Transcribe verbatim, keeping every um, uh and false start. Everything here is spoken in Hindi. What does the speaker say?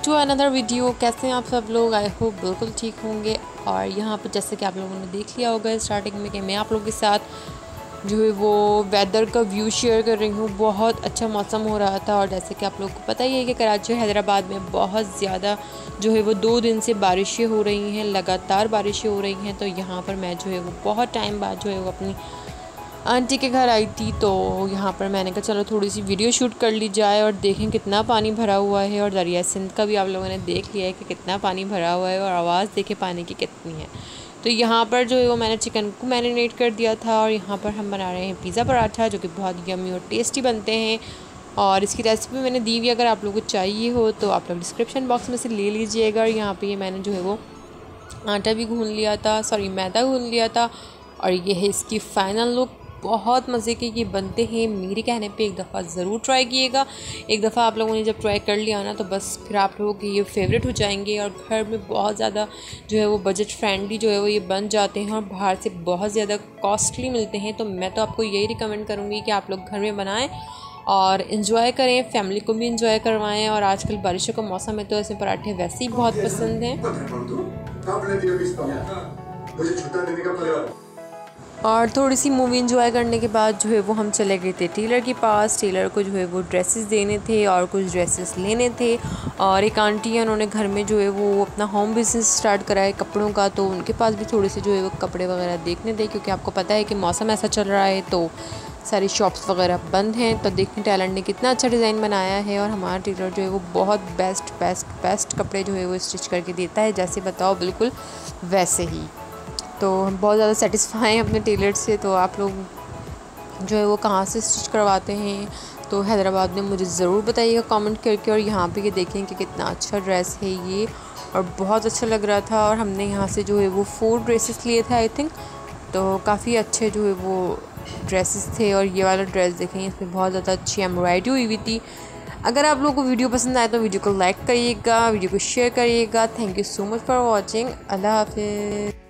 To another video. कैसे हैं आप सब लोग? आई होप बिल्कुल ठीक होंगे। और यहाँ पर जैसे कि आप लोगों ने देख लिया होगा स्टार्टिंग में कि मैं आप लोगों के साथ जो है वो वेदर का व्यू शेयर कर रही हूँ। बहुत अच्छा मौसम हो रहा था और जैसे कि आप लोगों को पता ही है कि कराची हैदराबाद में बहुत ज़्यादा जो है वो दो दिन से बारिशें हो रही हैं, लगातार बारिशें हो रही हैं। तो यहाँ पर मैं जो है वो बहुत टाइम बाद जो है वो अपनी आंटी के घर आई थी, तो यहाँ पर मैंने कहा चलो थोड़ी सी वीडियो शूट कर ली जाए और देखें कितना पानी भरा हुआ है। और दरिया सिंध का भी आप लोगों ने देख लिया है कि कितना पानी भरा हुआ है और आवाज़ देखे पानी की कितनी है। तो यहाँ पर जो है वो मैंने चिकन को मैरिनेट कर दिया था और यहाँ पर हम बना रहे हैं पिज़्ज़ा पराठा, जो कि बहुत यम्मी और टेस्टी बनते हैं। और इसकी रेसिपी मैंने दी हुई, अगर आप लोगों को चाहिए हो तो आप लोग डिस्क्रिप्शन बॉक्स में से ले लीजिएगा। और यहाँ पर ये मैंने जो है वो आटा भी गूँध लिया था, सॉरी मैदा गूँध लिया था। और ये है इसकी फ़ाइनल लुक। बहुत मज़े के ये बनते हैं। मेरे कहने पे एक दफ़ा ज़रूर ट्राई कीजिएगा। एक दफ़ा आप लोगों ने जब ट्राई कर लिया ना तो बस फिर आप लोगों के ये फेवरेट हो जाएंगे। और घर में बहुत ज़्यादा जो है वो बजट फ्रेंडली जो है वो ये बन जाते हैं और बाहर से बहुत ज़्यादा कॉस्टली मिलते हैं। तो मैं तो आपको यही रिकमेंड करूँगी कि आप लोग घर में बनाएँ और इन्जॉय करें, फैमिली को भी इन्जॉय करवाएँ। और आजकल बारिशों का मौसम है तो ऐसे पराठे वैसे ही बहुत पसंद हैं। और थोड़ी सी मूवी इंजॉय करने के बाद जो है वो हम चले गए थे टेलर के पास। टेलर को जो है वो ड्रेसेस देने थे और कुछ ड्रेसेस लेने थे। और एक आंटी है, उन्होंने घर में जो है वो अपना होम बिज़नेस स्टार्ट करा है कपड़ों का, तो उनके पास भी थोड़े से जो है वो कपड़े वगैरह देखने थे, क्योंकि आपको पता है कि मौसम ऐसा चल रहा है तो सारी शॉप्स वगैरह बंद हैं। तो देखें टेलर ने कितना अच्छा डिज़ाइन बनाया है। और हमारा टेलर जो है वो बहुत बेस्ट बेस्ट बेस्ट कपड़े जो है वो स्टिच करके देता है, जैसे बताओ बिल्कुल वैसे ही। तो हम बहुत ज़्यादा सेटिस्फाई हैं अपने टेलर से। तो आप लोग जो है वो कहाँ से स्टिच करवाते हैं तो हैदराबाद में मुझे ज़रूर बताइएगा कमेंट करके। और यहाँ पे ये देखें कि कितना अच्छा ड्रेस है ये और बहुत अच्छा लग रहा था। और हमने यहाँ से जो है वो फोर ड्रेसेस लिए थे आई थिंक, तो काफ़ी अच्छे जो है वो ड्रेसेस थे। और ये वाला ड्रेस देखें, इसमें बहुत ज़्यादा अच्छी एम्ब्रॉयडरी हुई हुई थी। अगर आप लोगों को वीडियो पसंद आए तो वीडियो को लाइक करिएगा, वीडियो को शेयर करिएगा। Thank you so much for watching. अल्लाह हाफिज़।